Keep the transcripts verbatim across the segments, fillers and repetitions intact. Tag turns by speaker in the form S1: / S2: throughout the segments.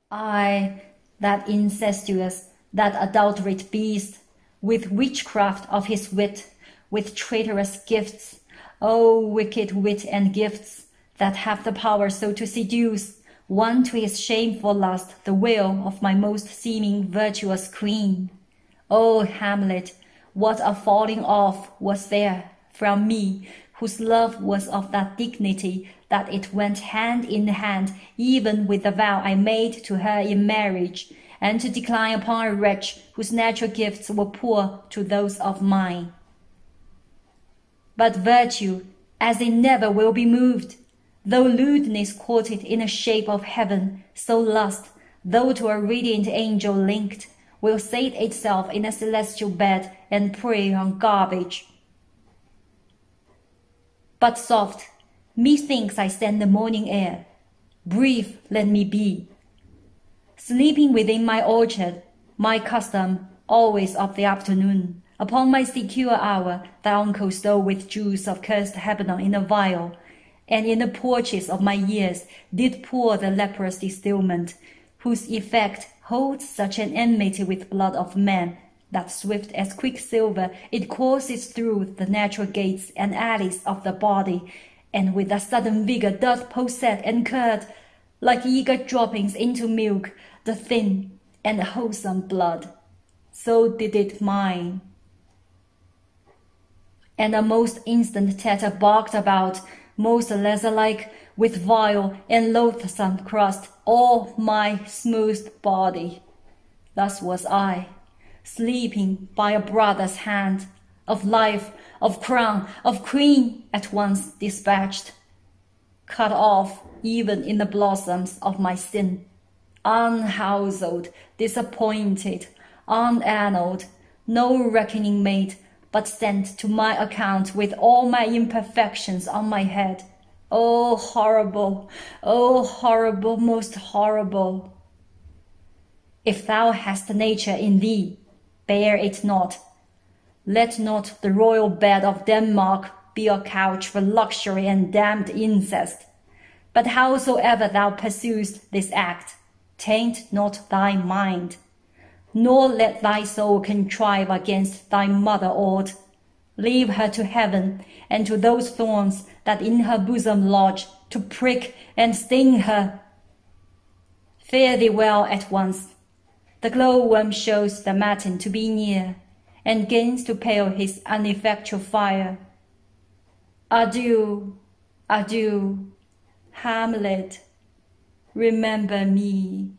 S1: I, that incestuous, that adulterate beast, with witchcraft of his wit, with traitorous gifts, O wicked wit and gifts, that have the power so to seduce, one to his shameful lust, the will of my most seeming virtuous queen. O Hamlet, what a falling off was there from me, whose love was of that dignity that it went hand in hand even with the vow I made to her in marriage, and to decline upon a wretch whose natural gifts were poor to those of mine. But virtue, as it never will be moved, though lewdness courted in the shape of heaven, so lust, though to a radiant angel linked, will sate itself in a celestial bed and prey on garbage. But soft, methinks I scent the morning air. Brief let me be. Sleeping within my orchard, my custom always of the afternoon, upon my secure hour, thy uncle stole with juice of cursed hebenon in a vial, and in the porches of my years did pour the leprous distilment, whose effect holds such an enmity with blood of man, that swift as quicksilver it courses through the natural gates and alleys of the body, and with a sudden vigor doth possess and curd, like eager droppings into milk, the thin and wholesome blood. So did it mine. And a most instant tatter barked about, most leather-like, with vile and loathsome crust all my smoothed body. Thus was I, sleeping by a brother's hand, of life, of crown, of queen at once dispatched, cut off even in the blossoms of my sin, unhoused, disappointed, unannaled, no reckoning made, but sent to my account with all my imperfections on my head. Oh, horrible, oh, horrible, most horrible! If thou hast nature in thee, bear it not. Let not the royal bed of Denmark be a couch for luxury and damned incest. But howsoever thou pursuest this act, taint not thy mind, nor let thy soul contrive against thy mother aught. Leave her to heaven, and to those thorns that in her bosom lodge, to prick and sting her. Fare thee well at once. The glowworm shows the matin to be near, and gains to pale his ineffectual fire. Adieu, adieu, Hamlet, remember me.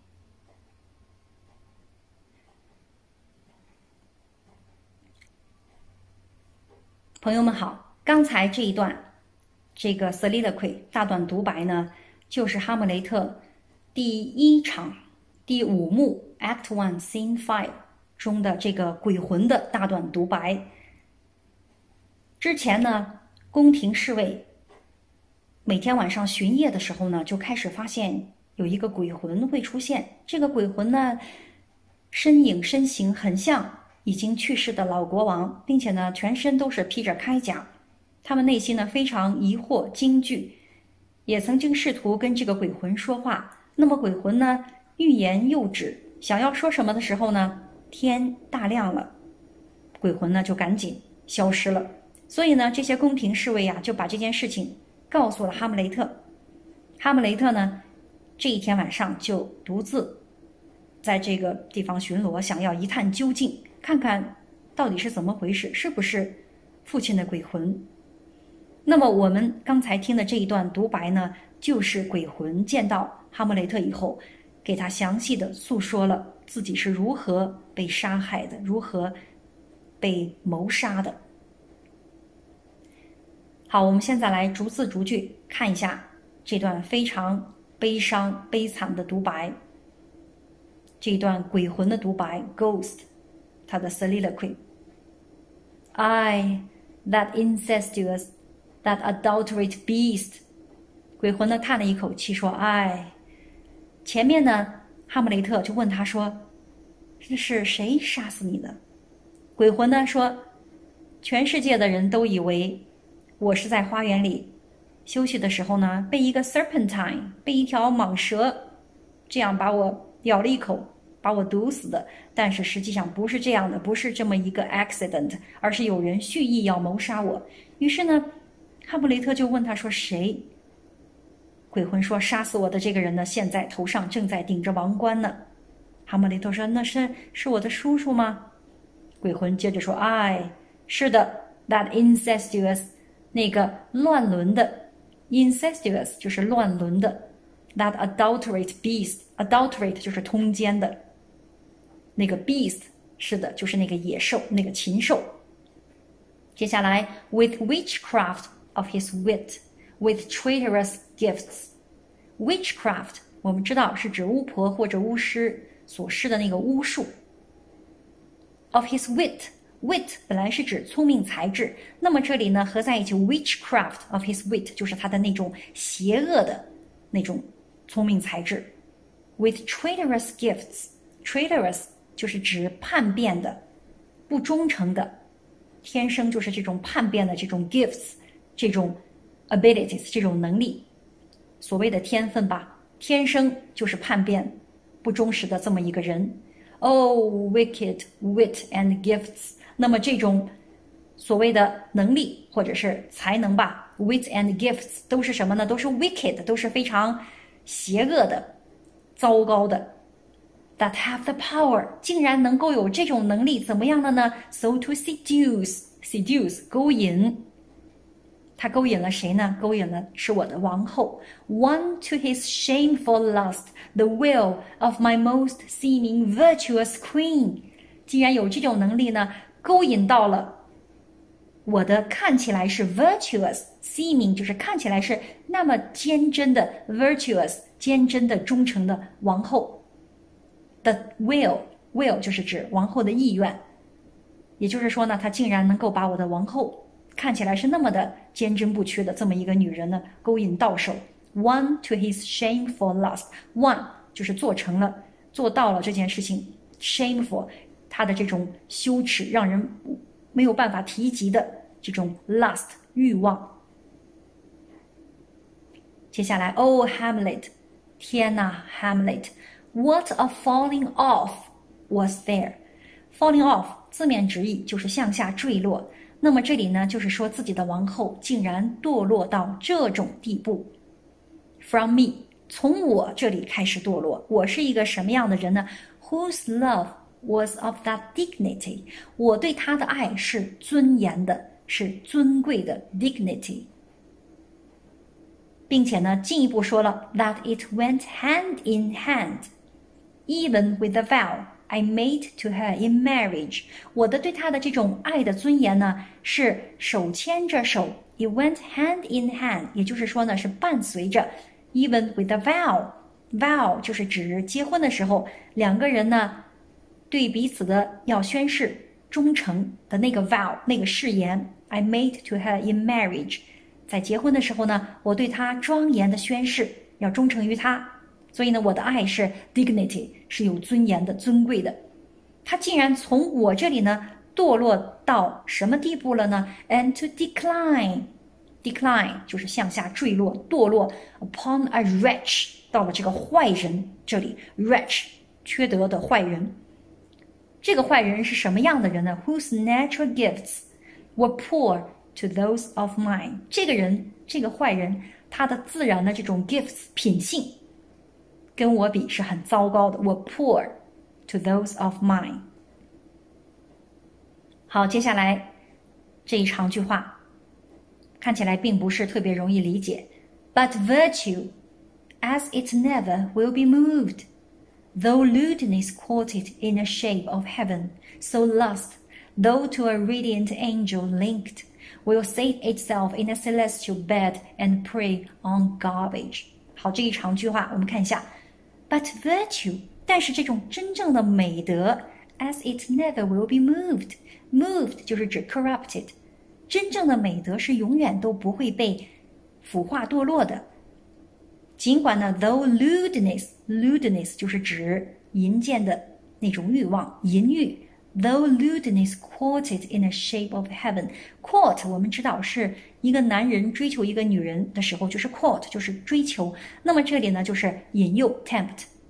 S1: 朋友们好，刚才这一段这个 soliloquy 大段独白呢，就是哈姆雷特第一场第五幕 Act One Scene Five 中的这个鬼魂的大段独白。之前呢，宫廷侍卫每天晚上巡夜的时候呢，就开始发现有一个鬼魂会出现。这个鬼魂呢，身影身形很像已经去世的老国王，并且呢，全身都是披着铠甲。他们内心呢非常疑惑惊惧，也曾经试图跟这个鬼魂说话。那么鬼魂呢，欲言又止，想要说什么的时候呢，天大亮了，鬼魂呢就赶紧消失了。所以呢，这些宫廷侍卫啊，就把这件事情告诉了哈姆雷特。哈姆雷特呢，这一天晚上就独自在这个地方巡逻，想要一探究竟，看看到底是怎么回事，是不是父亲的鬼魂。那么我们刚才听的这一段独白呢，就是鬼魂见到哈姆雷特以后，给他详细的诉说了自己是如何被杀害的，如何被谋杀的。好，我们现在来逐字逐句看一下这段非常悲伤悲惨的独白，这一段鬼魂的独白 Ghost 它的 soliloquy. I, that incestuous, that adulterate beast. 鬼魂呢叹了一口气说，哎，前面呢哈姆雷特就问他说，这是谁杀死你的？鬼魂呢说，全世界的人都以为我是在花园里休息的时候呢，被一个 serpentine 被一条蟒蛇这样把我咬了一口，把我毒死的。但是实际上不是这样的，不是这么一个 accident， 而是有人蓄意要谋杀我。于是呢，哈姆雷特就问他说：“谁？”鬼魂说：“杀死我的这个人呢，现在头上正在顶着王冠呢。”哈姆雷特说：“那是是我的叔叔吗？”鬼魂接着说：“哎，是的 ，that incestuous， 那个乱伦的 ，incestuous 就是乱伦的 ，that adulterate beast，adulterate 就是通奸的，那个 beast 是的，就是那个野兽，那个禽兽。”接下来 ，with witchcraft of his wit，with traitorous gifts，witchcraft 我们知道是指巫婆或者巫师所施的那个巫术。Of his wit， wit 本来是指聪明才智，那么这里呢合在一起 witchcraft of his wit 就是他的那种邪恶的那种聪明才智。With traitorous gifts， traitorous 就是指叛变的、不忠诚的，天生就是这种叛变的这种 gifts， 这种 abilities， 这种能力，所谓的天分吧，天生就是叛变、不忠实的这么一个人。Oh, wicked wit and gifts。那么这种所谓的能力或者是才能吧 ，wit and gifts 都是什么呢？都是 wicked， 都是非常邪恶的、糟糕的。That have the power， 竟然能够有这种能力，怎么样的呢 ？So to seduce, seduce 勾引。他勾引了谁呢？勾引了是我的王后。Won to his shameful lust the will of my most seeming-virtuous queen。既然有这种能力呢，勾引到了我的看起来是 virtuous，seeming 就是看起来是那么坚贞的 virtuous， 坚贞的忠诚的王后。The will will 就是指王后的意愿，也就是说呢，他竟然能够把我的王后看起来是那么的坚贞不屈的这么一个女人呢，勾引到手。One to his shameful lust， one 就是做成了，做到了这件事情。Shameful， 他的这种羞耻，让人没有办法提及的这种 lust 欲望。接下来 ，Oh Hamlet， 天哪 ，Hamlet，What a falling off was there？Falling off 字面直译就是向下坠落。那么这里呢，就是说自己的王后竟然堕落到这种地步。From me， 从我这里开始堕落。我是一个什么样的人呢 ？Whose love was of that dignity， 我对他的爱是尊严的，是尊贵的 dignity， 并且呢，进一步说了 that it went hand in hand，even with the vow。I made to her in marriage， 我的对她的这种爱的尊严呢，是手牵着手 ，it went hand in hand， 也就是说呢，是伴随着 ，even with the vow，vow 就是指结婚的时候两个人呢对彼此的要宣誓忠诚的那个 vow 那个誓言 ，I made to her in marriage， 在结婚的时候呢，我对她庄严的宣誓要忠诚于她。所以呢，我的爱是 dignity， 是有尊严的、尊贵的。他竟然从我这里呢堕落到什么地步了呢 ？And to decline， decline 就是向下坠落、堕落 upon a wretch， 到了这个坏人这里 ，wretch 缺德的坏人。这个坏人是什么样的人呢 ？Whose natural gifts were poor to those of mine。这个人，这个坏人，他的自然的这种 gifts 品性。跟我比是很糟糕的，我 poor to those of mine。好，接下来这一长句话看起来并不是特别容易理解。But virtue, as it never will be moved, though lewdness courted in the shape of heaven, so lust, though to a radiant angel linked, will sate itself in a celestial bed and prey on garbage。好，这一长句话我们看一下。But virtue， 但是这种真正的美德 ，as it never will be moved， moved 就是指 corrupted， 真正的美德是永远都不会被腐化堕落的。尽管呢 ，though lewdness， lewdness 就是指淫贱的那种欲望，淫欲。Though lewdness courted in a shape of heaven， court 我们知道是一个男人追求一个女人的时候，就是 court 就是追求。那么这里呢，就是引诱 tempt。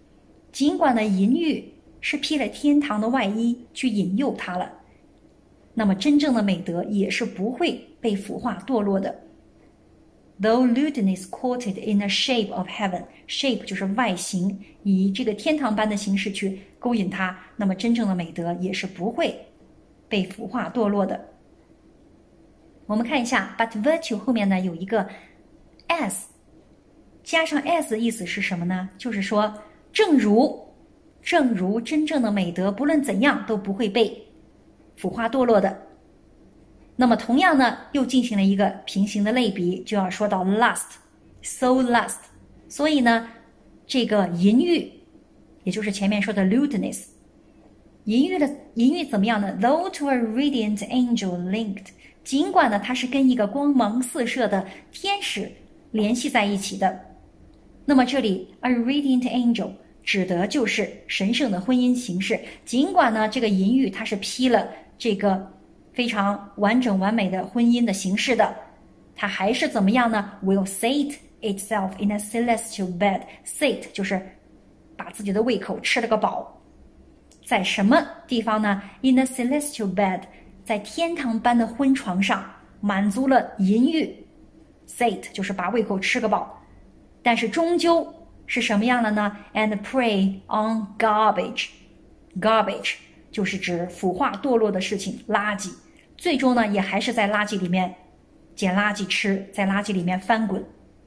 S2: 尽管呢淫欲是披了天堂的外衣去引诱他了，那么真正的美德也是不会被腐化堕落的。Though lewdness courted in a shape of heaven, shape 就是外形，以这个天堂般的形式去勾引他，那么真正的美德也是不会被腐化堕落的。我们看一下 but virtue 后面呢有一个 as， 加上 as 的意思是什么呢？就是说正如正如真正的美德不论怎样都不会被腐化堕落的。那么同样呢又进行了一个平行的类比，就要说到 lust so lust， 所以呢这个淫欲也就是前面说的 lewdness， 淫欲的淫欲怎么样呢？ Though to a radiant angel linked， 尽管呢它是跟一个光芒四射的天使联系在一起的。那么这里 a radiant angel 指的就是神圣的婚姻形式，尽管呢这个淫欲它是披了这个非常完整完美的婚姻的形式的，它还是怎么样呢？ will sate itself in a celestial bed， sate 就是把自己的胃口吃了个饱，在什么地方呢？ in a celestial bed， 在天堂般的婚床上满足了淫欲， sate 就是把胃口吃个饱，但是终究是什么样的呢？ and prey on garbage， garbage 就是指腐化堕落的事情，垃圾，最终呢也还是在垃圾里面捡垃圾吃，在垃圾里面翻滚。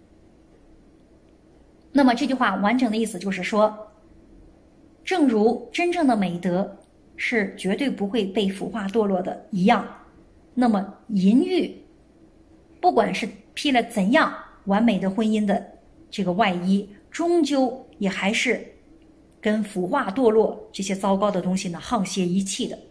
S2: 那么这句话完整的意思就是说，正如真正的美德是绝对不会被腐化堕落的一样，那么淫欲不管是披了怎样完美的婚姻的这个外衣，终究也还是跟腐化堕落这些糟糕的东西呢沆瀣一气的。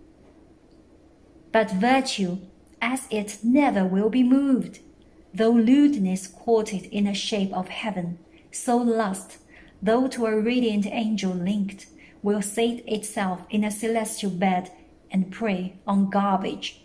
S2: But virtue, as it never will be moved, though lewdness courted in a shape of heaven, so lust, though to a radiant angel linked, will sate itself in a celestial bed and prey on garbage.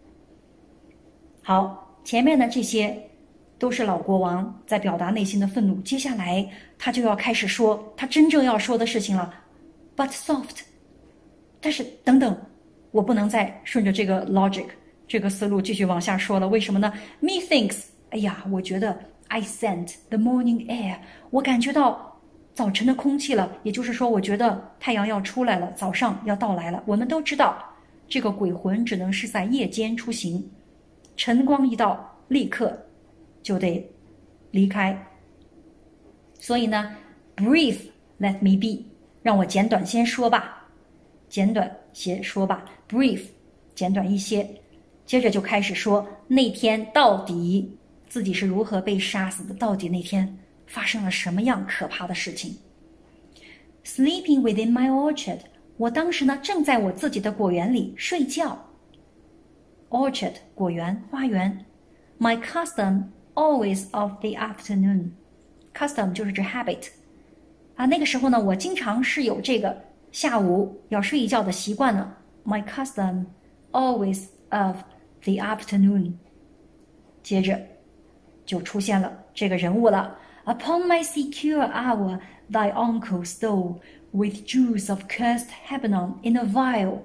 S2: 好，前面的这些都是老国王在表达内心的愤怒，接下来他就要开始说他真正要说的事情了。 But soft， 但是等等，我不能再顺着这个 logic 这个思路继续往下说了，为什么呢？ methinks， 哎呀，我觉得 I scent the morning air， 我感觉到早晨的空气了，也就是说我觉得太阳要出来了，早上要到来了。我们都知道这个鬼魂只能是在夜间出行，晨光一到立刻就得离开，所以呢 brief let me be， 让我简短先说吧，简短些说吧 brief 简短一些，接着就开始说那天到底自己是如何被杀死的，到底那天发生了什么样可怕的事情。 Sleeping within my orchard， 我当时呢正在我自己的果园里睡觉。 Orchard 果园花园， My custom always of the afternoon， custom 就是指 habit 啊，那个时候呢我经常是有这个下午要睡一觉的习惯呢。 My custom always of the afternoon， 接着就出现了这个人物了。 Upon my secure hour thy uncle stole with juice of cursed hebenon in a vial。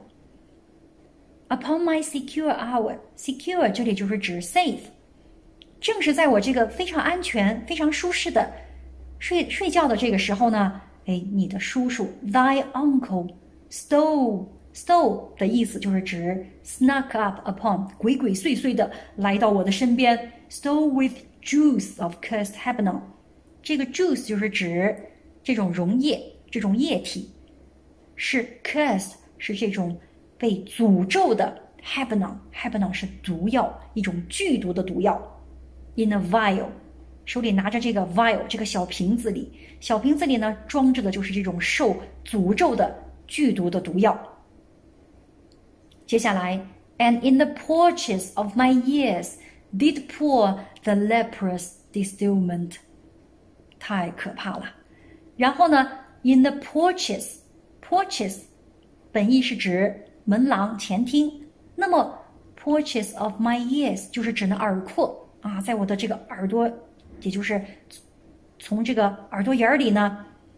S2: Upon my secure hour， secure 这里就是指 safe，正是在我这个非常安全非常舒适的睡睡觉的这个时候呢，哎，你的叔叔 thy uncle stole stole 的意思就是指 snuck up upon， 鬼鬼祟祟的来到我的身边。 stole with juice of cursed hebenon， 这个 juice 就是指这种溶液，这种液体，是 curse 是这种被诅咒的 hebenon hebenon 是毒药，一种剧毒的毒药。In a vial， 手里拿着这个 vial 这个小瓶子里，小瓶子里呢装着的就是这种受诅咒的剧毒的毒药。接下来 And in the porches of my years did pour the leprous distilment， 太可怕了。然后呢 In the porches porches 本意是指门廊前厅，那么 porches of my ears 就是指那耳廓啊，在我的这个耳朵，也就是从这个耳朵眼里呢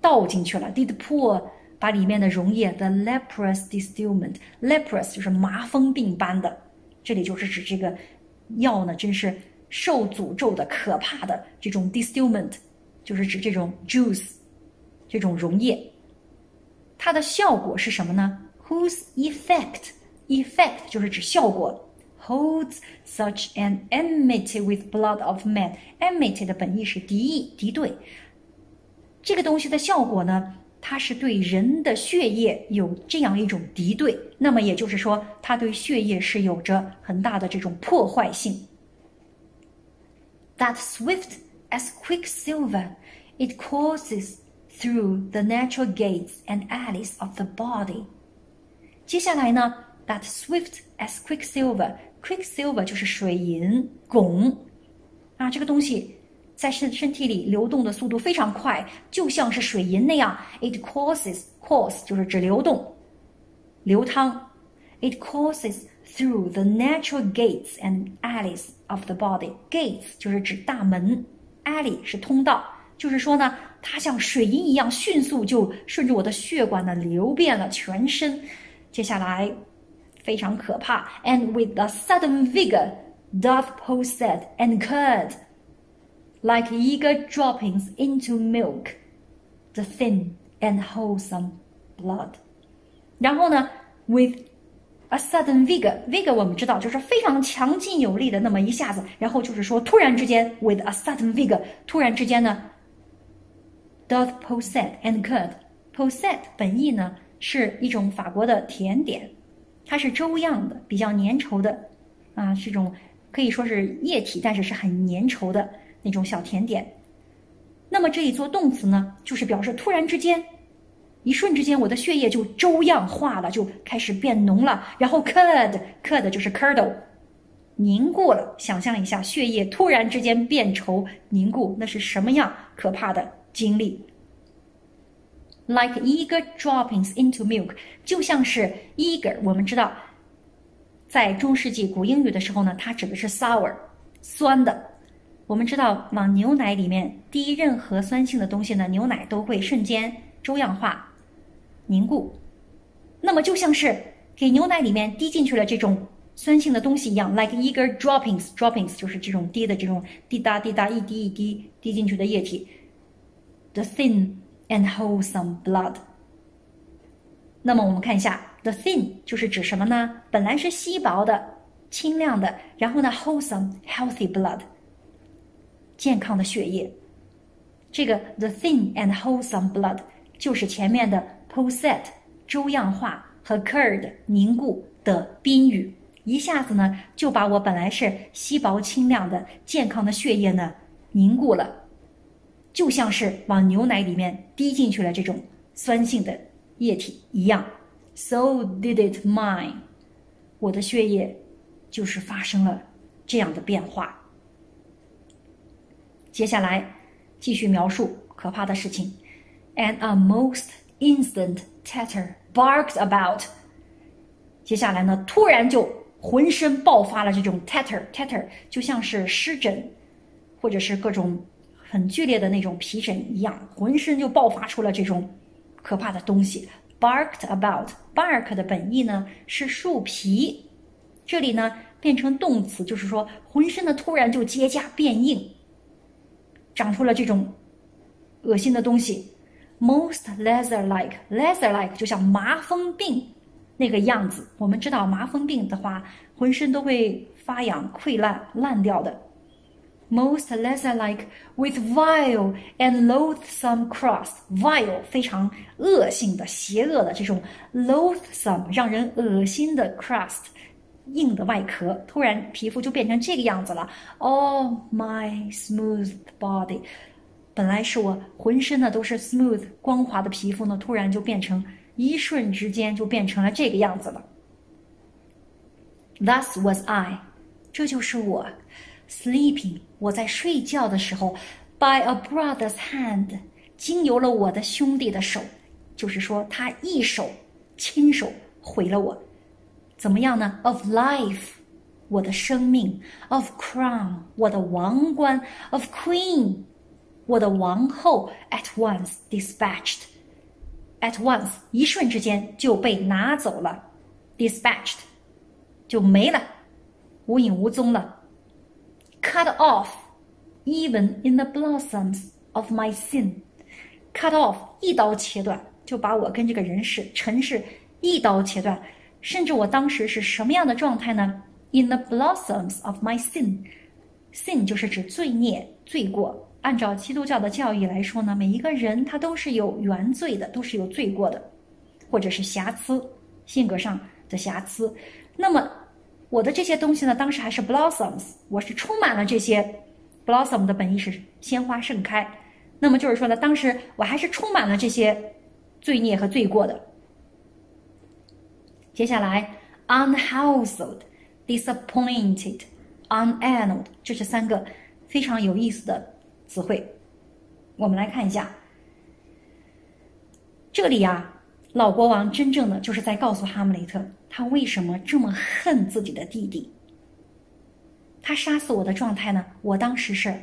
S2: 倒进去了 ，did pour 把里面的溶液 the leprous distilment，leprous 就是麻风病般的，这里就是指这个药呢，真是受诅咒的、可怕的这种 distilment， 就是指这种 juice， 这种溶液。它的效果是什么呢 ？Whose effect effect 就是指效果。Holds such an enmity with blood of man， enmity 的本意是敌意、敌对。这个东西的效果呢，它是对人的血液有这样一种敌对，那么也就是说，它对血液是有着很大的这种破坏性。That swift as quicksilver, it courses through the natural gates and alleys of the body。接下来呢 ，that swift as quicksilver， quicksilver 就是水银、汞啊，这个东西在身身体里流动的速度非常快，就像是水银那样。It courses course 就是指流动、流淌。It courses through the natural gates and alleys of the body。Gates 就是指大门 ，alley 是通道，就是说呢，它像水银一样迅速就顺着我的血管呢流遍了全身。接下来非常可怕 ，and with a sudden vigor doth possess and curd like eager droppings into milk the thin and wholesome blood。然后呢 ，with a sudden vigor vigor 我们知道就是非常强劲有力的那么一下子，然后就是说突然之间 with a sudden vigor 突然之间呢 doth possess and curd possess 本意呢是一种法国的甜点，它是粥样的，比较粘稠的啊，是种可以说是液体，但是是很粘稠的那种小甜点。那么这一做动词呢，就是表示突然之间，一瞬之间，我的血液就粥样化了，就开始变浓了。然后 curd curd 就是 curdle， 凝固了。想象一下，血液突然之间变稠凝固，那是什么样可怕的经历 ？Like eager droppings into milk， 就像是 eager， 我们知道，在中世纪古英语的时候呢，它指的是 sour， 酸的。我们知道，往牛奶里面滴任何酸性的东西呢，牛奶都会瞬间粥样化、凝固。那么就像是给牛奶里面滴进去了这种酸性的东西一样 ，like eager droppings， droppings 就是这种滴的这种滴答滴答一滴一滴滴进去的液体。The thin and wholesome blood。那么我们看一下 ，the thin 就是指什么呢？本来是稀薄的、清亮的，然后呢 wholesome healthy blood。健康的血液，这个 the thin and wholesome blood 就是前面的 possess 粥样化和 curd 凝固的宾语，一下子呢就把我本来是稀薄清亮的健康的血液呢凝固了，就像是往牛奶里面滴进去了这种酸性的液体一样。So did it mine， 我的血液就是发生了这样的变化。接下来继续描述可怕的事情 ，and a most instant terror barked about。接下来呢，突然就浑身爆发了这种 terror terror， 就像是湿疹或者是各种很剧烈的那种皮疹一样，浑身就爆发出了这种可怕的东西。barked about bark 的本意呢是树皮，这里呢变成动词，就是说浑身的突然就结痂变硬。长出了这种恶心的东西 ，most leather-like leather-like 就像麻风病那个样子。我们知道麻风病的话，浑身都会发痒、溃烂、烂掉的。Most leather-like with vile and loathsome crust， vile 非常恶性的、邪恶的这种 loathsome 让人恶心的 crust。硬的外壳，突然皮肤就变成这个样子了。Oh my smooth body， 本来是我浑身呢都是 smooth 光滑的皮肤呢，突然就变成一瞬之间就变成了这个样子了。Thus was I， 这就是我 sleeping， 我在睡觉的时候 by a brother's hand， 经由了我的兄弟的手，就是说他一手亲手毁了我。怎么样呢 ？Of life， 我的生命 ；of crown， 我的王冠 ；of queen， 我的王后 at once dispatched， at once 一瞬之间就被拿走了 ，dispatched 就没了，无影无踪了 ，cut off even in the blossoms of my sin，cut off 一刀切断，就把我跟这个人世尘世一刀切断，甚至我当时是什么样的状态呢 ？In the blossoms of my sin，sin 就是指罪孽、罪过。按照基督教的教义来说呢，每一个人他都是有原罪的，都是有罪过的，或者是瑕疵，性格上的瑕疵。那么我的这些东西呢，当时还是 blossoms， 我是充满了这些 blossom 的本意是鲜花盛开。那么就是说呢，当时我还是充满了这些罪孽和罪过的。接下来 unhouseled、disappointed、unannulled， 这是三个非常有意思的词汇。我们来看一下，这里啊，老国王真正的就是在告诉哈姆雷特，他为什么这么恨自己的弟弟。他杀死我的状态呢，我当时是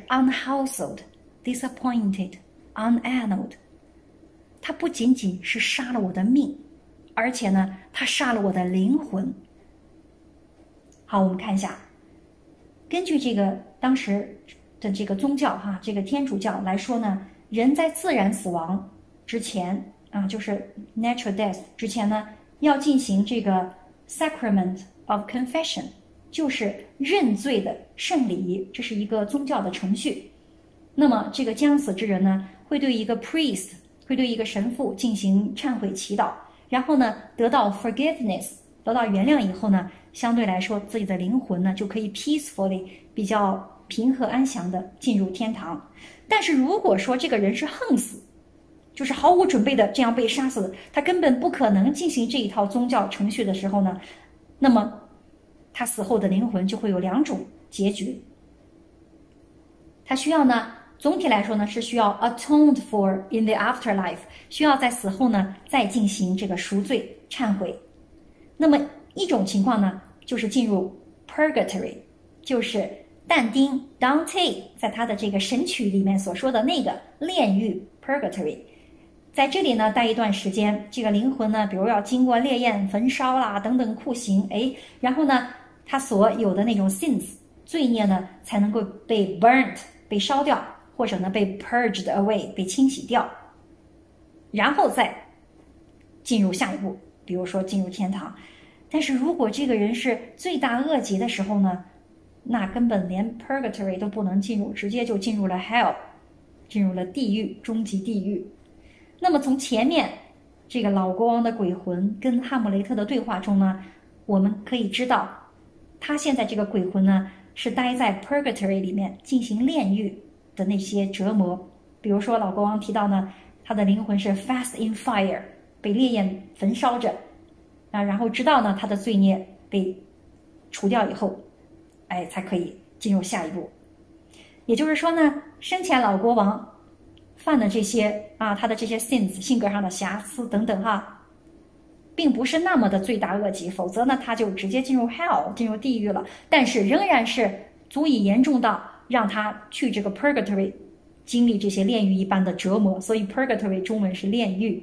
S2: unhouseled、disappointed、unannulled。他不仅仅是杀了我的命，而且呢，他杀了我的灵魂。好，我们看一下，根据这个当时的这个宗教哈，这个天主教来说呢，人在自然死亡之前啊，就是 natural death 之前呢，要进行这个 sacrament of confession， 就是认罪的圣礼，这是一个宗教的程序。那么这个将死之人呢，会对一个 priest， 会对一个神父进行忏悔祈祷，然后呢，得到 forgiveness， 得到原谅以后呢，相对来说自己的灵魂呢就可以 peacefully 比较平和安详的进入天堂。但是如果说这个人是横死，就是毫无准备的这样被杀死的，他根本不可能进行这一套宗教程序的时候呢，那么他死后的灵魂就会有两种结局。他需要呢，总体来说呢是需要 atoned for in the afterlife， 需要在死后呢再进行这个赎罪忏悔。那么一种情况呢，就是进入 purgatory， 就是但丁 Dante 在他的这个神曲里面所说的那个炼狱 purgatory， 在这里呢待一段时间，这个灵魂呢，比如要经过烈焰焚烧啦等等酷刑，哎，然后呢，他所有的那种 sins 罪孽呢，才能够被 burnt 被烧掉，或者呢被 purged away 被清洗掉，然后再进入下一步，比如说进入天堂。但是如果这个人是罪大恶极的时候呢，那根本连 purgatory 都不能进入，直接就进入了 hell， 进入了地狱，终极地狱。那么从前面这个老国王的鬼魂跟哈姆雷特的对话中呢，我们可以知道，他现在这个鬼魂呢是待在 purgatory 里面进行炼狱的那些折磨。比如说老国王提到呢，他的灵魂是 fast in fire， 被烈焰焚烧着啊，然后直到呢他的罪孽被除掉以后，哎，才可以进入下一步。也就是说呢，生前老国王犯的这些啊，他的这些 sins 性格上的瑕疵等等哈，并不是那么的罪大恶极，否则呢他就直接进入 hell 进入地狱了，但是仍然是足以严重到让他去这个 purgatory 经历这些炼狱一般的折磨，所以 purgatory 中文是炼狱。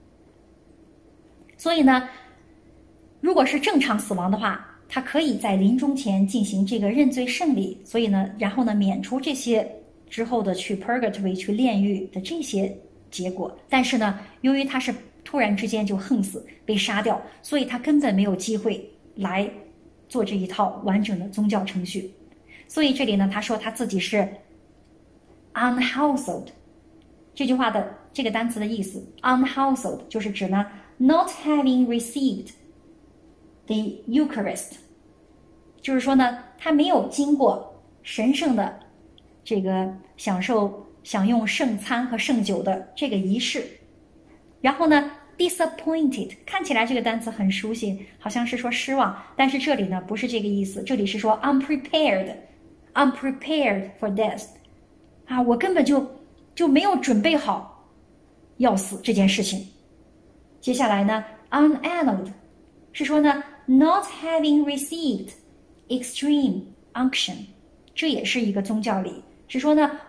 S2: 所以呢，如果是正常死亡的话，他可以在临终前进行这个认罪圣礼，所以呢，然后呢免除这些之后的去 purgatory 去炼狱的这些结果。但是呢，由于他是突然之间就横死被杀掉，所以他根本没有机会来做这一套完整的宗教程序。所以这里呢，他说他自己是 unhouseled， 这句话的这个单词的意思 unhouseled 就是指呢 not having received the Eucharist， 就是说呢，他没有经过神圣的这个享受享用圣餐和圣酒的这个仪式。然后呢 disappointed 看起来这个单词很熟悉，好像是说失望，但是这里呢不是这个意思，这里是说 unprepared unprepared for death 啊，我根本就就没有准备好要死这件事情。接下来呢 unannulled 是说呢 not having received extreme unction， 这也是一个宗教礼，是说呢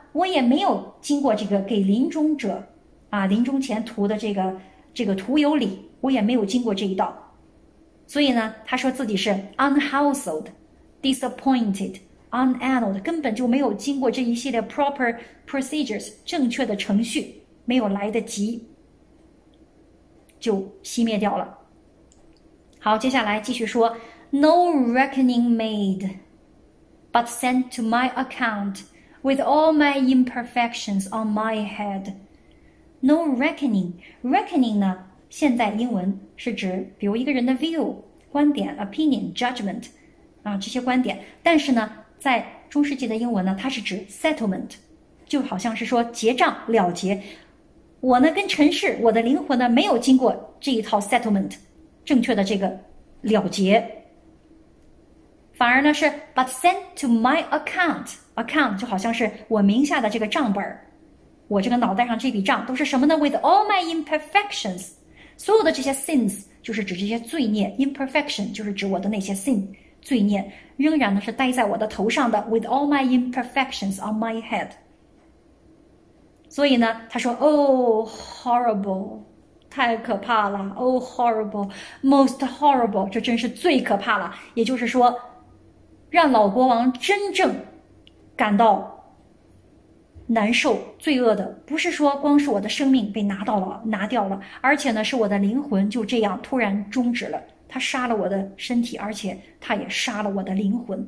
S2: 我也没有经过这个给临终者啊临终前涂的这个这个涂油礼，我也没有经过这一道。所以呢，他说自己是 unhouseled, disappointed, unannaled， 根本就没有经过这一系列 proper procedures 正确的程序，没有来得及，就熄灭掉了。好，接下来继续说 No reckoning made, but sent to my account with all my imperfections on my head. No reckoning, reckoning 呢，现在英文是指比如一个人的 view 观点 opinion judgment 啊这些观点，但是呢在中世纪的英文呢，它是指 settlement， 就好像是说结账了结。我呢跟尘世我的灵魂呢没有经过这一套 settlement 正确的这个了结，反而呢是 but sent to my account account 就好像是我名下的这个账本，我这个脑袋上这笔账都是什么呢 with all my imperfections， 所有的这些 sins 就是指这些罪孽， imperfection 就是指我的那些 sin 罪孽仍然呢是待在我的头上的 with all my imperfections on my head。 所以呢他说 Oh horrible， 太可怕了， Oh horrible most horrible， 这真是最可怕了。也就是说让老国王真正感到难受罪恶的不是说光是我的生命被拿到了拿掉了，而且呢是我的灵魂就这样突然终止了，他杀了我的身体，而且他也杀了我的灵魂。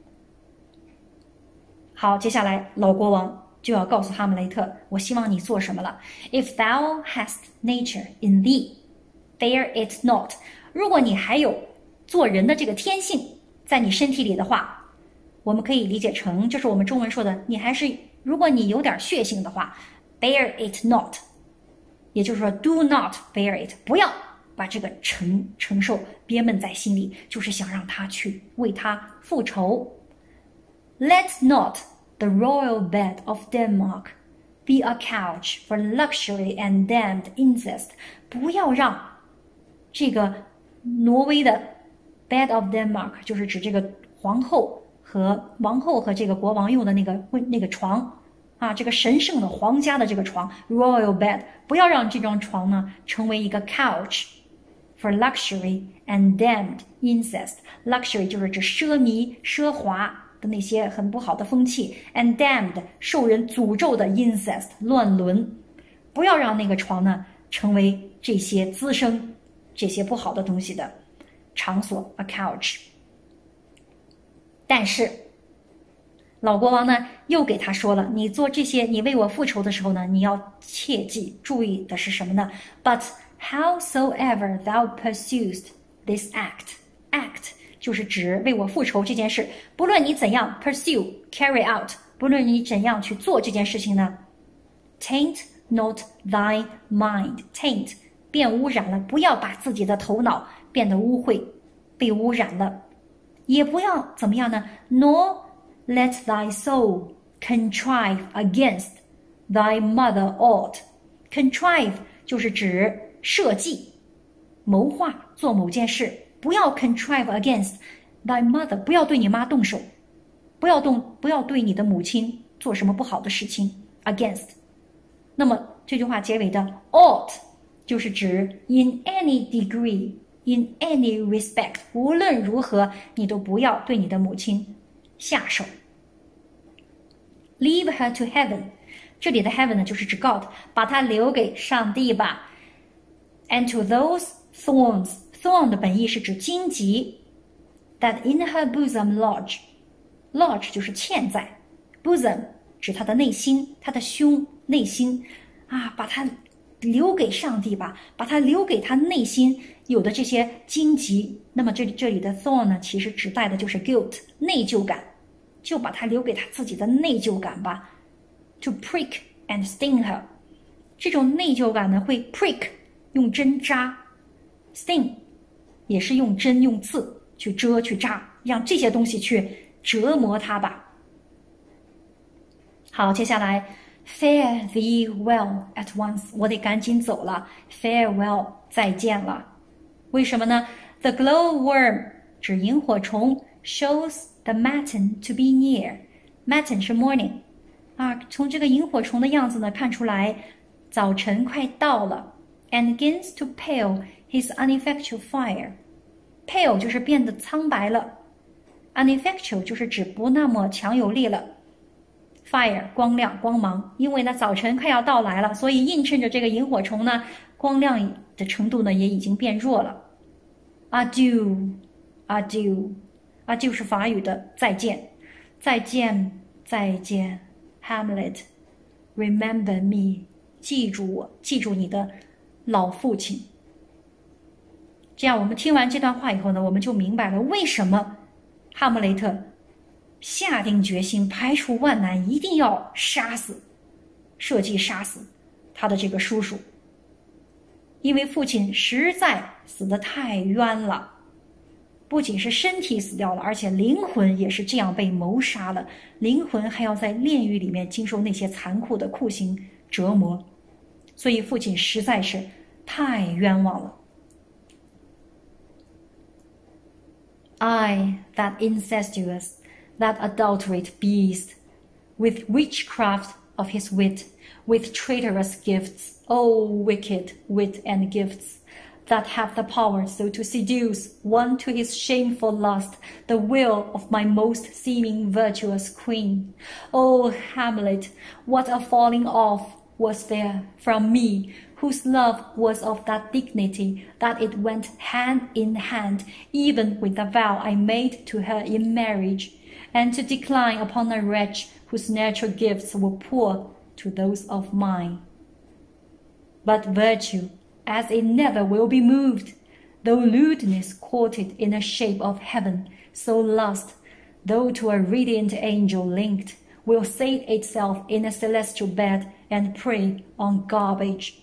S2: 好，接下来老国王就要告诉哈姆雷特，我希望你做什么了。 If thou hast nature in thee, bear it not。 如果你还有做人的这个天性在你身体里的话，我们可以理解成就是我们中文说的，你还是如果你有点血性的话 bear it not， 也就是说 do not bear it， 不要把这个承承受憋闷在心里，就是想让他去为他复仇。 Let not the royal bed of Denmark be a couch for luxury and damned incest。 不要让这个挪威的 bed of Denmark 就是指这个皇后和王后和这个国王用的那个那个床啊，这个神圣的皇家的这个床 royal bed， 不要让这张床呢成为一个 couch for luxury and damned incest。 luxury 就是指奢靡奢华的那些很不好的风气 and damned 受人诅咒的 incest 乱伦，不要让那个床呢成为这些滋生这些不好的东西的场所 a couch。 但是老国王呢又给他说了，你做这些你为我复仇的时候呢，你要切记注意的是什么呢？ But howsoever thou pursuest this act act 就是指为我复仇这件事，不论你怎样 pursue carry out， 不论你怎样去做这件事情呢， taint not thy mind taint 变污染了，不要把自己的头脑变得污秽被污染了，也不要怎么样呢 nor let thy soul contrive against thy mother aught。 contrive 就是指设计谋划做某件事，不要 contrive against thy mother， 不要对你妈动手，不要动不要对你的母亲做什么不好的事情 against。 那么这句话结尾的 ought 就是指 in any degree in any respect， 无论如何你都不要对你的母亲下手。 Leave her to heaven， 这里的 heaven 呢就是指 God， 把她留给上帝吧。 And to those thorns， thorn 的本意是指荆棘 that in her bosom lodge， lodge 就是嵌在 bosom 指她的内心，她的胸内心啊，把她留给上帝吧，把她留给她内心有的这些荆棘。那么这里这里的 thorn 呢其实指代的就是 guilt 内疚感，就把她留给她自己的内疚感吧。 To prick and sting her， 这种内疚感呢会 prick 用针扎， sting 也是用针用刺去遮去扎，让这些东西去折磨她吧。好，接下来 Fare thee well at once， 我得赶紧走了 Farewell 再见了。为什么呢？ The glowworm 指萤火虫 shows the matin to be near， matin 是 morning， 啊，从这个萤火虫的样子呢，看出来早晨快到了。And begins to pale his ineffectual fire. Pale 就是变得苍白了 ，ineffectual 就是指不那么强有力了。Fire 光亮光芒，因为呢早晨快要到来了，所以映衬着这个萤火虫呢，光亮的程度呢也已经变弱了。Adieu, adieu, adieu 是法语的再见，再见，再见。Hamlet, remember me, 记住我，记住你的老父亲。这样，我们听完这段话以后呢，我们就明白了为什么哈姆雷特下定决心，排除万难，一定要杀死、设计杀死他的这个叔叔，因为父亲实在死得太冤了，不仅是身体死掉了，而且灵魂也是这样被谋杀了，灵魂还要在炼狱里面经受那些残酷的酷刑折磨，所以父亲实在是太冤枉了。I, that incestuous, that adulterate beast, with witchcraft of his wit, with traitorous gifts, O wicked wit and gifts, that have the power so to seduce one to his shameful lust, the will of my most seeming-virtuous queen. O Hamlet, what a falling off was there from me, whose love was of that dignity that it went hand in hand even with the vow I made to her in marriage, and to decline upon a wretch whose natural gifts were poor to those of mine. But virtue, as it never will be moved, though lewdness courted in the shape of heaven, so lust, though to a radiant angel linked, will sate itself in a celestial bed and prey on garbage.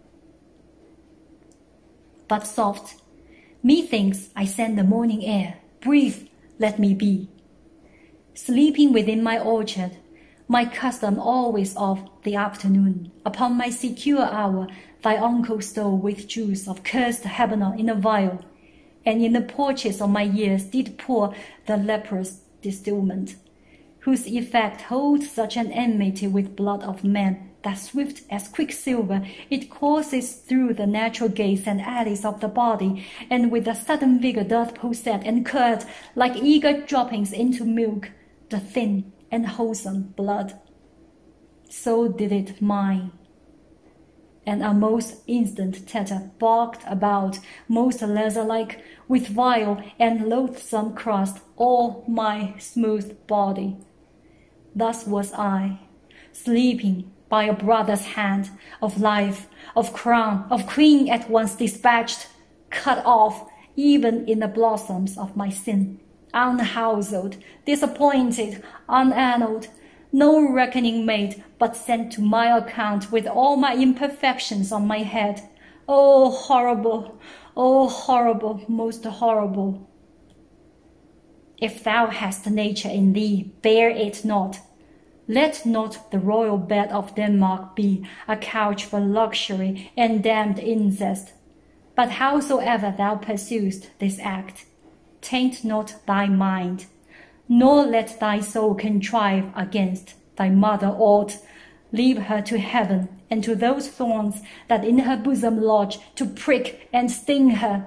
S2: But soft, methinks I scent the morning air, breathe, let me be. Sleeping within my orchard, my custom always of the afternoon, upon my secure hour, thy uncle stole with juice of cursed hebenon in a vial, and in the porches of my years did pour the leprous distilment, whose effect holds such an enmity with blood of men, that swift as quicksilver it courses through the natural gates and alleys of the body, and with a sudden vigor doth possess and curdle, like eager droppings into milk, the thin and wholesome blood. So did it mine. And a most instant tetter barked about, most leather-like, with vile and loathsome crust all my smooth body. Thus was I, sleeping by a brother's hand, of life, of crown, of queen at once dispatched, cut off even in the blossoms of my sin, unhoused, disappointed, unannaled, no reckoning made, but sent to my account with all my imperfections on my head. Oh, horrible, oh, horrible, most horrible. If thou hast nature in thee, bear it not. Let not the royal bed of Denmark be a couch for luxury and damned incest. But howsoever thou pursuest this act, taint not thy mind, nor let thy soul contrive against thy mother aught. Leave her to heaven and to those thorns that in her bosom lodge, to prick and sting her.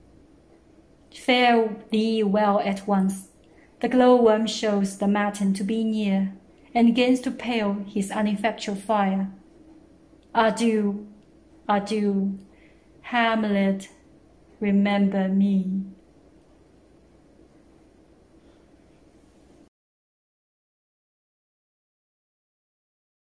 S2: Fare thee well at once. The glowworm shows the matin to be near, and begins to pale his ineffectual fire. Adieu, adieu, Hamlet, remember me.